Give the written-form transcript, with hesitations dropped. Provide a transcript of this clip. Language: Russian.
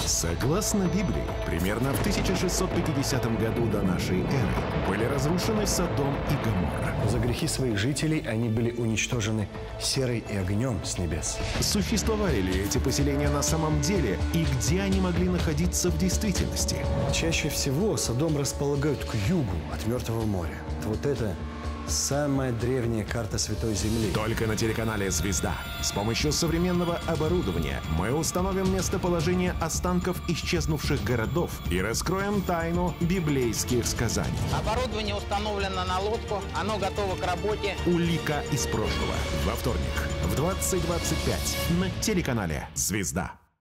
Согласно Библии, примерно в 1650 году до нашей эры были разрушены Содом и Гоморра. За грехи своих жителей они были уничтожены серой и огнем с небес. Существовали ли эти поселения на самом деле и где они могли находиться в действительности? Чаще всего Содом располагают к югу от Мертвого моря. Вот это самая древняя карта Святой Земли. Только на телеканале «Звезда». С помощью современного оборудования мы установим местоположение останков исчезнувших городов и раскроем тайну библейских сказаний. Оборудование установлено на лодку, оно готово к работе. Улика из прошлого. Во вторник в 20:25 на телеканале «Звезда».